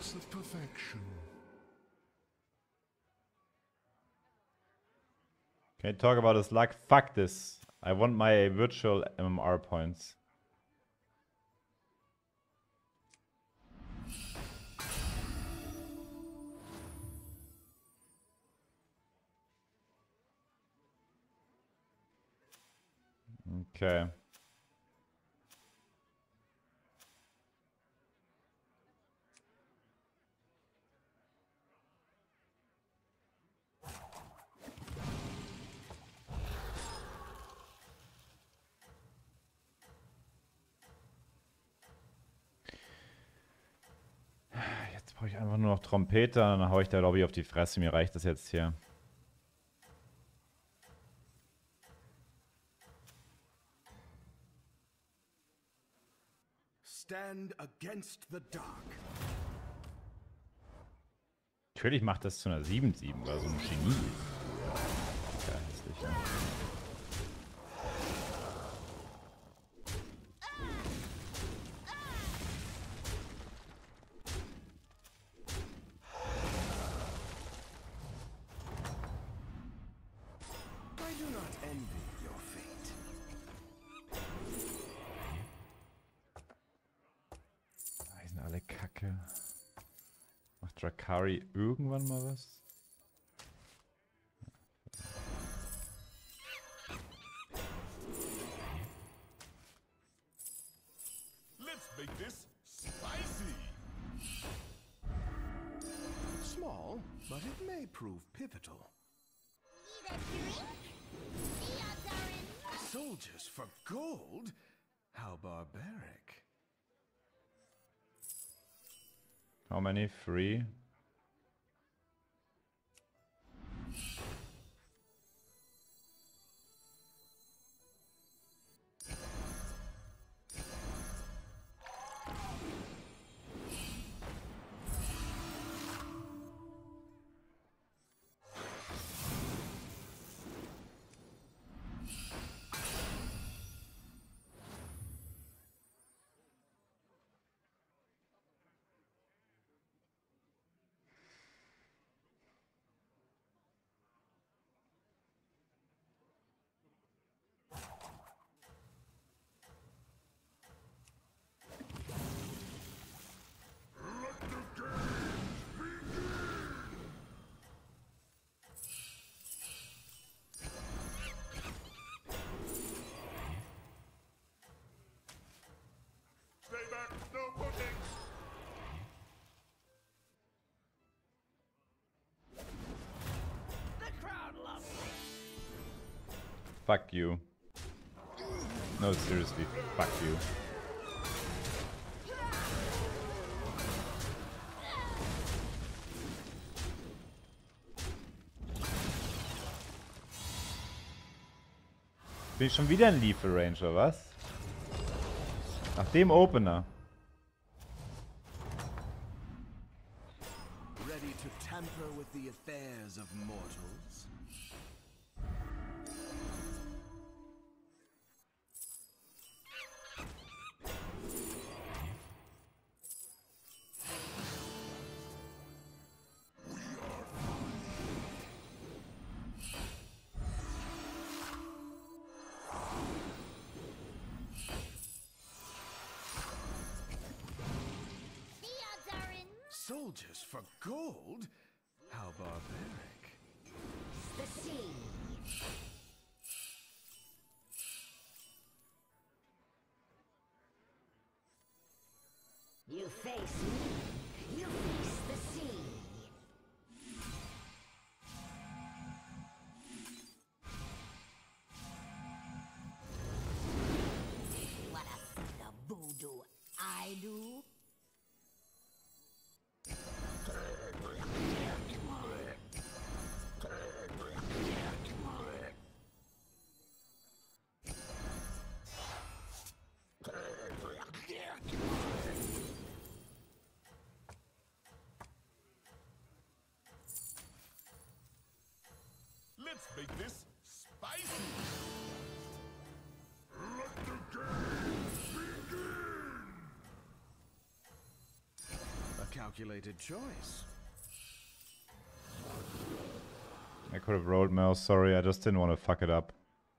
sense of perfection. Can you talk about his luck? Fuck this. I want my virtual MMR points. Okay. Jetzt brauche ich einfach nur noch Trompete, dann hau ich der Lobby auf die Fresse. Mir reicht das jetzt hier. Stand against the dark. Natürlich macht das zu einer 7-7, weil so ein Genie ist. Ja, hässlich, ne? I do not envy your fate. Die sind alle kacke. Macht Drakari irgendwann mal was? Let's make this spicy. Small, but it may prove pivotal. Need a drink? The odds are in. Soldiers for gold? How barbaric. How many? 3? Stay back, no pushing. The crowd loves me. Fuck you. No, seriously, fuck you. Bin ich schon wieder ein Lethal Ranger, was? Nach dem Opener. Ready to tamper with the affairs of mortals? The odds are in. Soldiers for gold? How barbaric. The sea. You face me. You face the sea. Wanna see the voodoo I do? Let's make this spicy. Let the game begin. A calculated choice. I could have rolled mouse, sorry, I just didn't want to fuck it up.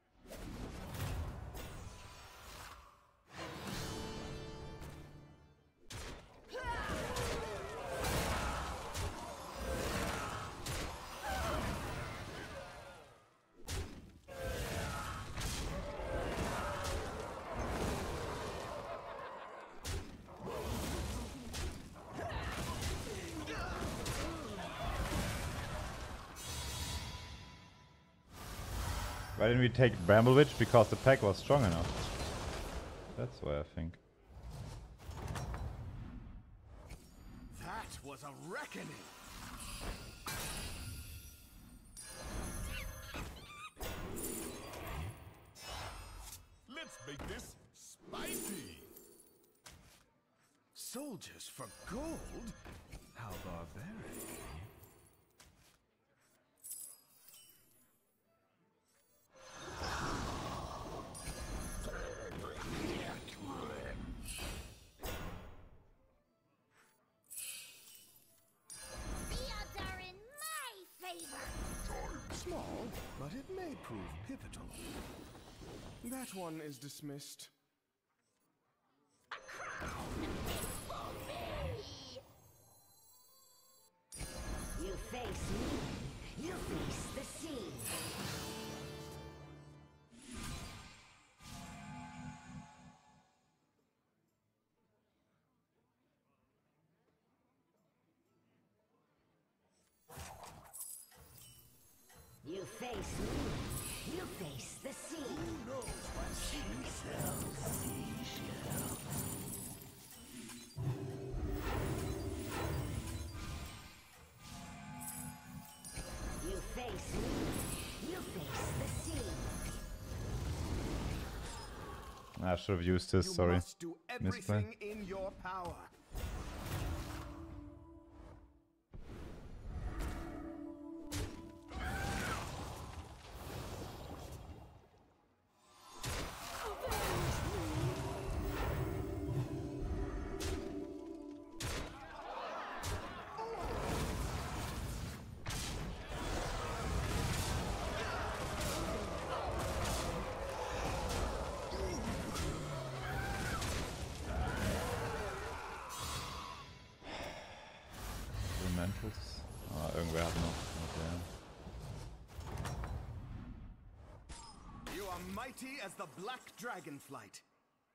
Why didn't we take Bramblewitch? Because the pack was strong enough. That's why I think. That was a reckoning. Let's make this spicy. Soldiers for gold? How barbaric. The odds are in my favor. Small, but it may prove pivotal. That one is dismissed. You face me, you face the sea. You face me, you face the sea. Who knows what seashells, seashells. You face me, you face the sea. I should have used this, You sorry. must do everything in your power. Elementals? Ah, irgendwer hat noch. Okay. You are mighty as the black dragonflight.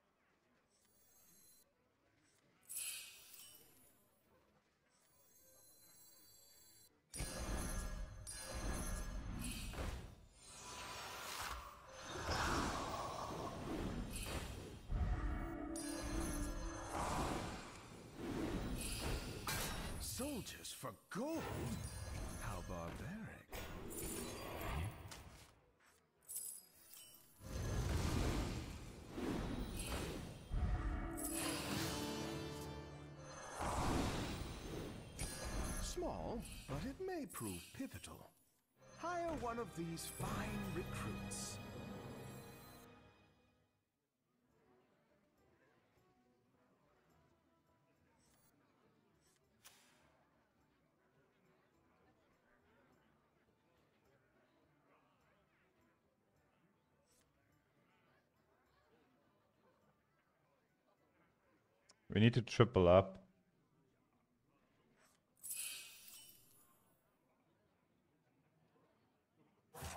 Soldiers for gold? How barbaric. Small, but it may prove pivotal. Hire one of these fine recruits. We need to triple up.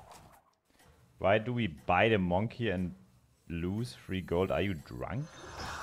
Why do we buy the monkey and lose 3 gold? Are you drunk?